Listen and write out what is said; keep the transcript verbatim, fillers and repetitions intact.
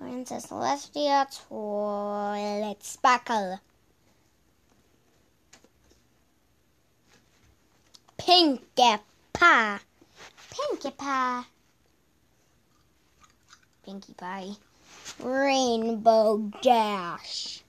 Princess Celestia toilet sparkle. Pinkie Pie. Pinkie Pie. Pinkie Pie. Rainbow Dash.